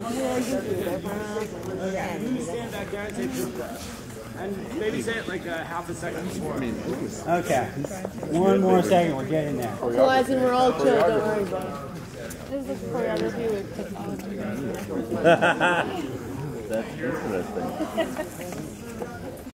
You stand back there and say toothbrush. And maybe say it like half a second before. Okay. One more second, we're getting there. So as in we're all chill, don't worry about it. This is choreography with technology. That's interesting.